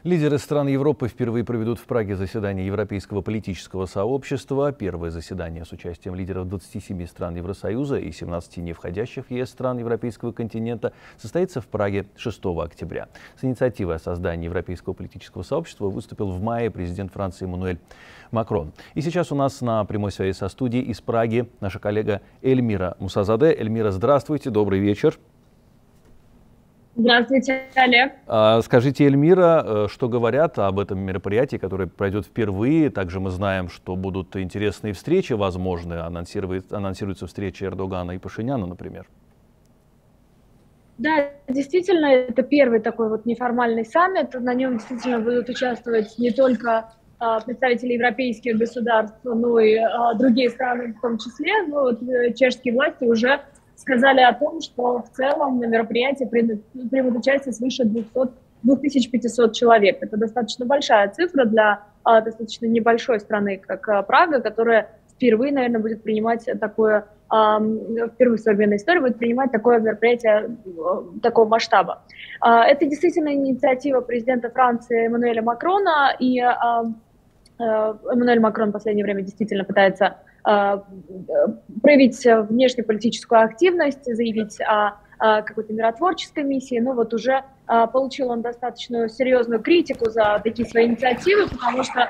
Лидеры стран Европы впервые проведут в Праге заседание Европейского политического сообщества. Первое заседание с участием лидеров 27 стран Евросоюза и 17 не входящих в ЕС стран Европейского континента состоится в Праге 6 октября. С инициативой о создании Европейского политического сообщества выступил в мае президент Франции Эммануэль Макрон. И сейчас у нас на прямой связи со студией из Праги наша коллега Эльмира Мусазаде. Эльмира, здравствуйте, добрый вечер. Здравствуйте, Олег. Скажите, Эльмира, что говорят об этом мероприятии, которое пройдет впервые? Также мы знаем, что будут интересные встречи возможны. Анонсируется встреча Эрдогана и Пашиняна, например. Да, действительно, это первый такой вот неформальный саммит. На нем действительно будут участвовать не только представители европейских государств, но и другие страны в том числе. Но вот чешские власти уже сказали о том, что в целом на мероприятии примут участие свыше 2500 человек. Это достаточно большая цифра для достаточно небольшой страны, как Прага, которая впервые, наверное, будет принимать такое, впервые в современной истории будет принимать такое мероприятие такого масштаба. Это действительно инициатива президента Франции Эммануэля Макрона, и Эммануэль Макрон в последнее время действительно пытается проявить внешнеполитическую активность, заявить о какой-то миротворческой миссии, но вот уже получил он достаточно серьезную критику за такие свои инициативы, потому что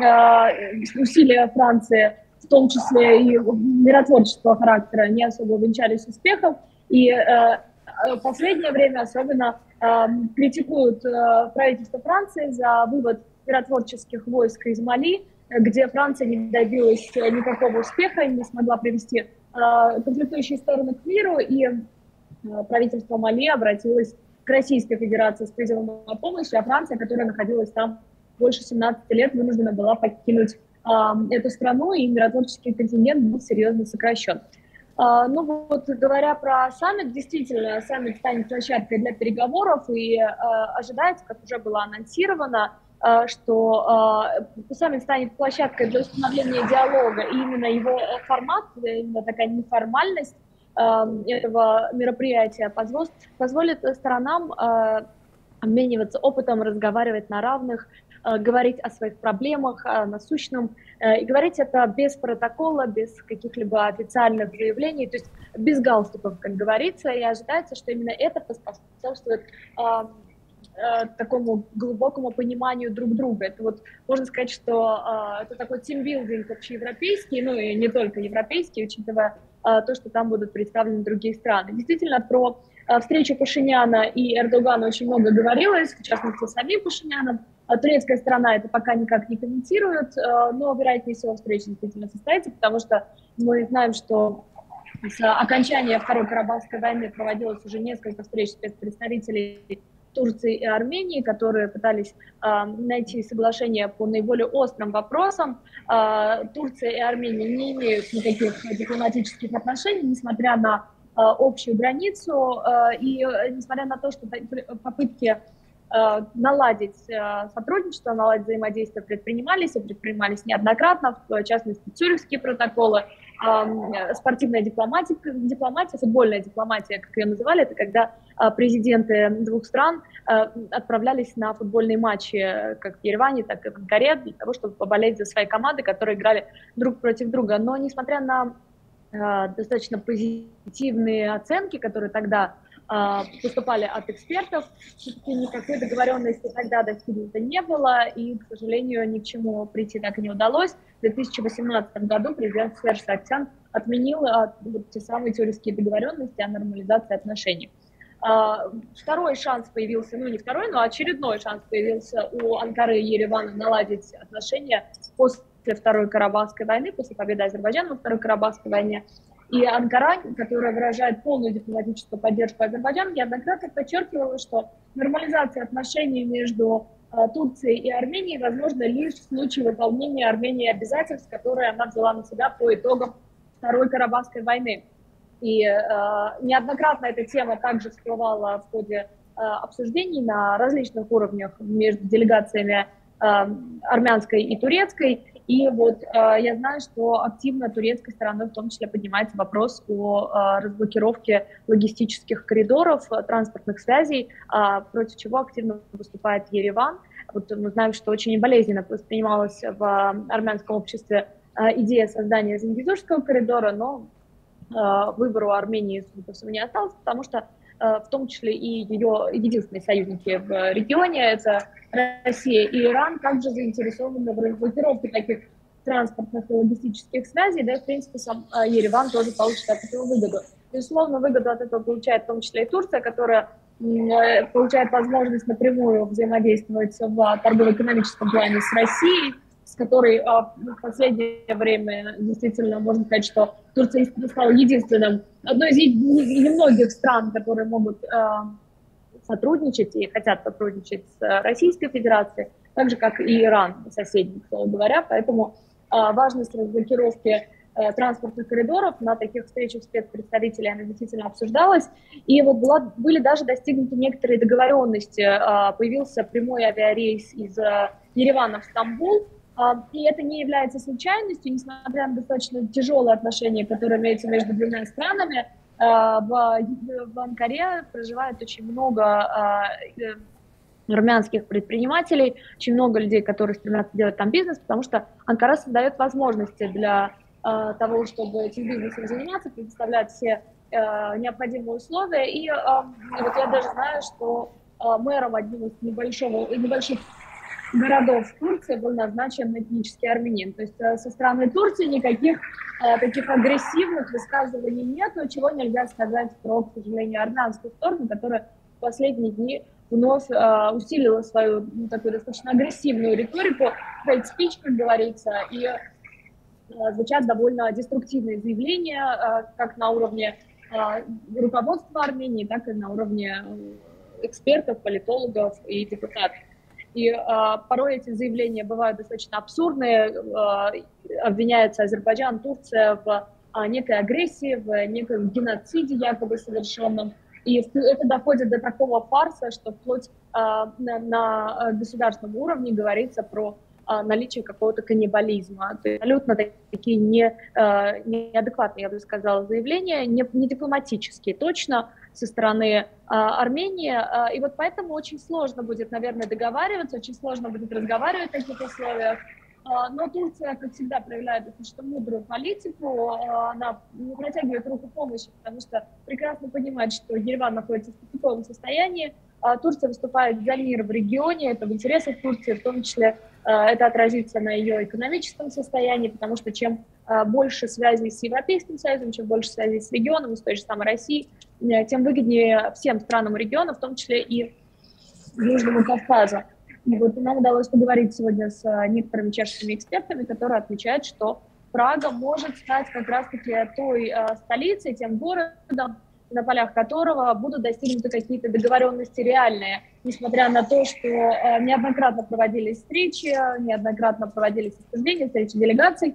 усилия Франции, в том числе и миротворческого характера, не особо увенчались успехом, и в последнее время особенно критикуют правительство Франции за вывод миротворческих войск из Мали, где Франция не добилась никакого успеха, не смогла привести конфликтующие стороны к миру, и правительство Мали обратилось к Российской Федерации с призывом о помощи, а Франция, которая находилась там больше 17 лет, вынуждена была покинуть эту страну, и миротворческий контингент был серьезно сокращен. Ну вот, говоря про саммит, действительно, саммит станет площадкой для переговоров, и ожидается, как уже было анонсировано, что саммит станет площадкой для установления диалога, и именно его формат, именно такая неформальность этого мероприятия позволит сторонам обмениваться опытом, разговаривать на равных, говорить о своих проблемах, о насущном, и говорить это без протокола, без каких-либо официальных заявлений, то есть без галстуков, как говорится, и ожидается, что именно это поспособствует такому глубокому пониманию друг друга. Это вот можно сказать, что это такой тимбилдинг общеевропейский, ну и не только европейский, учитывая то, что там будут представлены другие страны. Действительно, про встречу Пашиняна и Эрдогана очень много говорилось, в частности, с самим Пашиняном. Турецкая сторона это пока никак не комментирует, но, вероятнее всего, встреча действительно состоится, потому что мы знаем, что с окончания Второй Карабахской войны проводилось уже несколько встреч спецпредставителей Турции и Армении, которые пытались найти соглашение по наиболее острым вопросам. Турция и Армения не имеют никаких дипломатических отношений, несмотря на общую границу, и несмотря на то, что попытки наладить сотрудничество, наладить взаимодействие предпринимались, и предпринимались неоднократно, в частности, цюрихские протоколы, спортивная дипломатия, футбольная дипломатия, как ее называли, это когда президенты двух стран отправлялись на футбольные матчи как в Ереване, так и в Анкаре, для того, чтобы поболеть за свои команды, которые играли друг против друга. Но несмотря на достаточно позитивные оценки, которые тогда поступали от экспертов, все-таки никакой договоренности тогда достигнуто не было, и, к сожалению, ни к чему прийти так и не удалось. В 2018 году президент Серж Саргсян отменил те самые тюркские договоренности о нормализации отношений. Второй шанс появился, ну не второй, но очередной шанс появился у Анкары и Еревана наладить отношения после Второй Карабахской войны, после победы Азербайджана во Второй Карабахской войне. И Анкара, которая выражает полную дипломатическую поддержку Азербайджана, неоднократно подчеркивала, что нормализация отношений между Турцией и Арменией возможна лишь в случае выполнения Арменией обязательств, которые она взяла на себя по итогам Второй Карабахской войны. И неоднократно эта тема также всплывала в ходе обсуждений на различных уровнях между делегациями армянской и турецкой. И вот я знаю, что активно турецкой стороной в том числе поднимается вопрос о разблокировке логистических коридоров, транспортных связей, против чего активно выступает Ереван. Вот мы знаем, что очень болезненно воспринималась в армянском обществе идея создания Зангезурского коридора, но выбору Армении, судя по всему, не осталось, потому что в том числе и ее единственные союзники в регионе, это Россия и Иран, также заинтересованы в разблокировке таких транспортных и логистических связей, да, и, в принципе, сам Ереван тоже получит от этого выгоду. Безусловно, выгоду от этого получает в том числе и Турция, которая получает возможность напрямую взаимодействовать в торгово-экономическом плане с Россией, с которой в последнее время действительно можно сказать, что Турция стала единственным, одной из немногих стран, которые могут сотрудничать и хотят сотрудничать с Российской Федерацией, так же, как и Иран, соседний, к слову говоря. Поэтому важность разблокировки транспортных коридоров на таких встречах спецпредставителей она действительно обсуждалась. И вот были даже достигнуты некоторые договоренности. Появился прямой авиарейс из Еревана в Стамбул. И это не является случайностью, несмотря на достаточно тяжелые отношения, которые имеются между двумя странами. В Анкаре проживает очень много армянских предпринимателей, очень много людей, которые стремятся делать там бизнес, потому что Анкара создает возможности для того, чтобы этим бизнесом заниматься, предоставлять все необходимые условия. И вот я даже знаю, что мэром одним из небольших городов в Турции был назначен этнический армянин. То есть со стороны Турции никаких таких агрессивных высказываний нет, но чего нельзя сказать про, к сожалению, армянскую сторону, которая в последние дни вновь усилила свою такую достаточно агрессивную риторику, hate speech, как говорится, и звучат довольно деструктивные заявления, как на уровне руководства Армении, так и на уровне экспертов, политологов и депутатов. И порой эти заявления бывают достаточно абсурдные, обвиняется Азербайджан, Турция в некой агрессии, в неком геноциде якобы совершенном. И это доходит до такого фарса, что вплоть на государственном уровне говорится про наличие какого-то каннибализма. То есть абсолютно такие неадекватные, я бы сказала, заявления, не дипломатические точно, со стороны Армении. И вот поэтому очень сложно будет, наверное, договариваться, очень сложно будет разговаривать в таких условиях. Но Турция, как всегда, проявляет достаточно мудрую политику. Она не протягивает руку помощи, потому что прекрасно понимает, что Ереван находится в тупиковом состоянии. Турция выступает за мир в регионе, это в интересах Турции, в том числе это отразится на ее экономическом состоянии, потому что чем больше связей с Европейским Союзом, чем больше связей с регионом, с той же самой Россией, тем выгоднее всем странам региона, в том числе и Южному Кавказу. И вот нам удалось поговорить сегодня с некоторыми чешскими экспертами, которые отмечают, что Прага может стать как раз-таки той столицей, тем городом, на полях которого будут достигнуты какие-то договоренности реальные, несмотря на то, что неоднократно проводились встречи, неоднократно проводились обсуждения, встречи делегаций.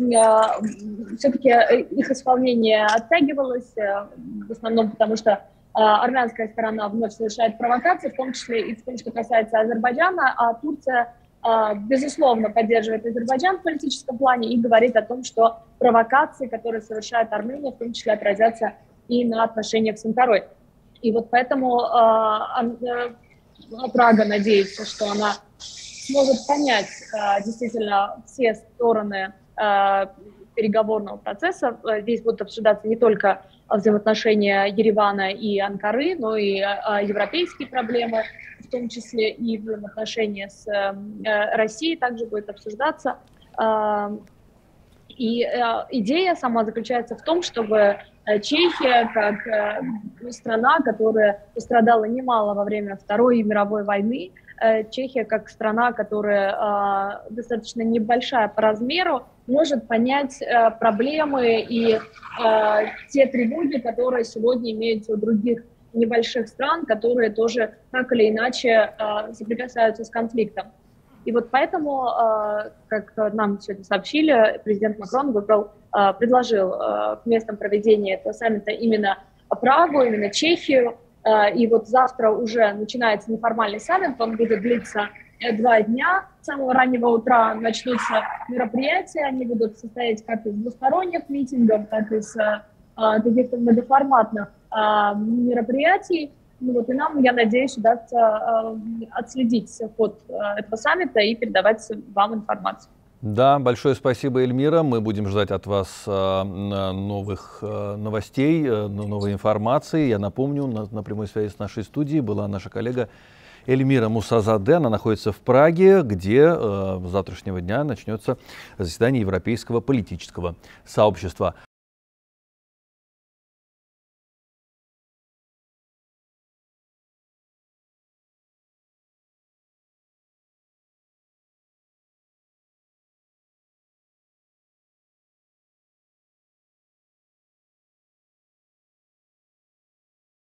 Все-таки их исполнение оттягивалось, в основном потому, что армянская сторона вновь совершает провокации, в том числе и в том, что касается Азербайджана, а Турция, безусловно, поддерживает Азербайджан в политическом плане и говорит о том, что провокации, которые совершает Армения, в том числе отразятся и на отношениях с Анкарой. И вот поэтому Прага надеется, что она сможет понять действительно все стороны переговорного процесса. Здесь будут обсуждаться не только взаимоотношения Еревана и Анкары, но и европейские проблемы, в том числе и взаимоотношения с Россией также будет обсуждаться. И идея сама заключается в том, чтобы Чехия, как страна, которая пострадала немало во время Второй мировой войны, Чехия, как страна, которая достаточно небольшая по размеру, может понять проблемы и те тревоги, которые сегодня имеются у других небольших стран, которые тоже так или иначе соприкасаются с конфликтом. И вот поэтому, как нам сегодня сообщили, президент Макрон предложил к местам проведения этого саммита именно Прагу, именно Чехию. И вот завтра уже начинается неформальный саммит, он будет длиться 2 дня. С самого раннего утра начнутся мероприятия, они будут состоять как из двусторонних митингов, так и из каких-то многоформатных мероприятий. Ну вот, и нам, я надеюсь, удастся отследить ход этого саммита и передавать вам информацию. Да, большое спасибо, Эльмира. Мы будем ждать от вас новых новостей, новой информации. Я напомню, на прямой связи с нашей студией была наша коллега Эльмира Мусазаде. Она находится в Праге, где с завтрашнего дня начнется заседание Европейского политического сообщества.